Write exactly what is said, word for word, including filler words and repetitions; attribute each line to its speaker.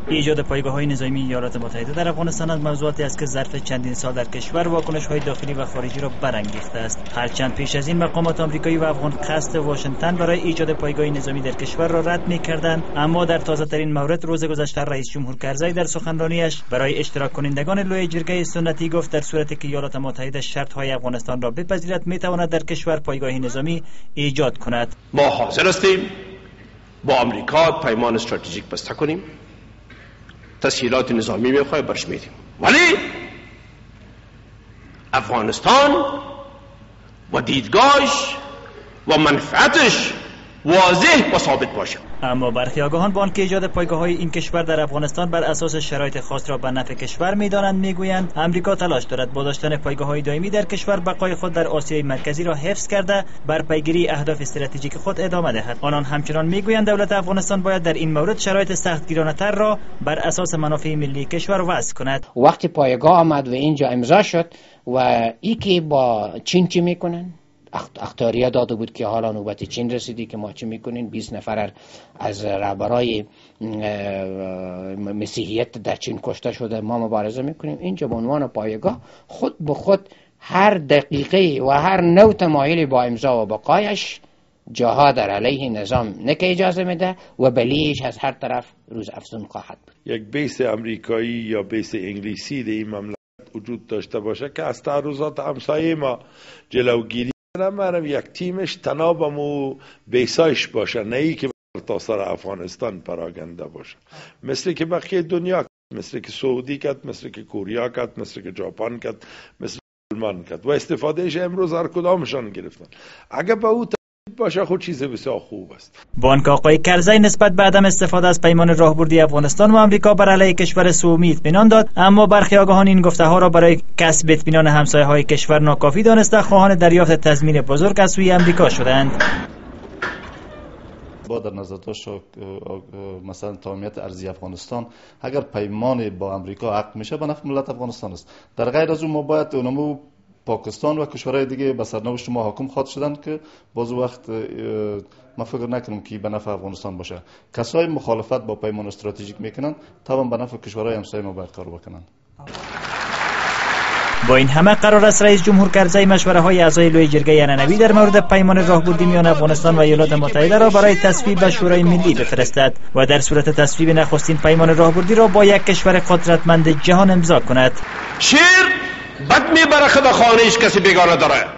Speaker 1: ایجاد پایگاه‌های نظامی ایالات متحده در افغانستان از موضوعاتی است که ظرف چندین سال در کشور واکنش‌های داخلی و خارجی را برانگیخته است. هرچند پیش از این مقامات آمریکایی و افغان قصد واشنگتن برای ایجاد پایگاه نظامی در کشور را رد می‌کردند، اما در تازه‌ترین مورد روز گذشته رئیس جمهور کرزی در سخنرانیش برای اشتراک کنندگان لوی جرگه سنتی گفت در صورتی که ایالات متحده شرط‌های افغانستان را بپذیرد می‌تواند در کشور پایگاه نظامی ایجاد کند.
Speaker 2: ما حاضر هستیم با آمریکا پیمان استراتژیک بسته کنیم، تسهیلات نظامی میخواه برش میدیم، ولی افغانستان و دیدگاهش و منفعتش واضح و ثابت باشه.
Speaker 1: اما برخی آگاهان با آنکه ایجاد پایگاه‌های این کشور در افغانستان بر اساس شرایط خاص را به نفع کشور می‌دانند، میگویند آمریکا تلاش دارد با داشتن پایگاه‌های دائمی در کشور بقای خود در آسیای مرکزی را حفظ کرده بر پیگیری اهداف استراتژیک خود ادامه دهد. آنان همچنان میگویند دولت افغانستان باید در این مورد شرایط سختگیرانه‌تر را بر اساس منافع ملی کشور وضع کند.
Speaker 3: وقتی پایگاه آمد و اینجا امضا شد و ای که با چین چی میکنن؟ اختیاریه داده بود که حالا نوبت چین رسیدی که ما چی میکنین؟ بیست نفر از رهبرای مسیحیت در چین کشته شده، ما مبارزه میکنیم. اینجا به عنوان پایگاه خود به خود هر دقیقه و هر نوع تمایلی با امضا و بقایش جهاد در علیه نظام نکه اجازه میده و بلیش از هر طرف روز افزون خواهد بود.
Speaker 4: یک بیس امریکایی یا بیس انگلیسی در این مملکت وجود داشته باشه که از تعرضات همسایه ما جلوگیری نمارم، یک تیمش تنابم و بیسایش باشه، نه ای که تا سر افغانستان پراگنده باشه، مثل که بقیه دنیا کرد، مثل که سعودی کرد، مثل که کوریا کرد، مثل که ژاپن کرد، مثل که آلمان کرد و استفادهش امروز هر کدامشان گرفتن. اگه به او باشه خود چیز بسیار خوب است.
Speaker 1: بانک آقای کرزی نسبت به عدم استفاده از پیمان راهبردی افغانستان و آمریکا بر علیه کشور سومی اطمینان داد، اما برخی آگاهان این گفته ها را برای کسب اطمینان همسایه های کشور ناکافی دانسته خواهان دریافت تضمین بزرگ از سوی آمریکا شدند.
Speaker 5: با در نظر داشت مثلا تامینیت ارضی افغانستان اگر پیمان با آمریکا عقد میشه به نفع ملت افغانستان است. در غیر از اون ما باید اونمو پاکستان و کشورهای دیگه به سرنوشت ما حاکم خواهد شدن که باز وقت ما فکر نکنم که به نفع افغانستان باشه. کسای مخالفت با پیمان استراتژیک میکنن طبعا به نفع کشورهای همسایه ما باید کار بکنن.
Speaker 1: با این همه قرار است رئیس جمهور کرزی مشوره های اعضای لوی جرگه ننوی در مورد پیمان راهبردی میان افغانستان و ایالات متحده را برای تصویب به شورای ملی بفرستد و در صورت تصویب نخستین پیمان راهبردی را با یک کشور قدرتمند جهان امضا کند.
Speaker 2: شیر بد میبره خدا خانهش کسی بگانه داره.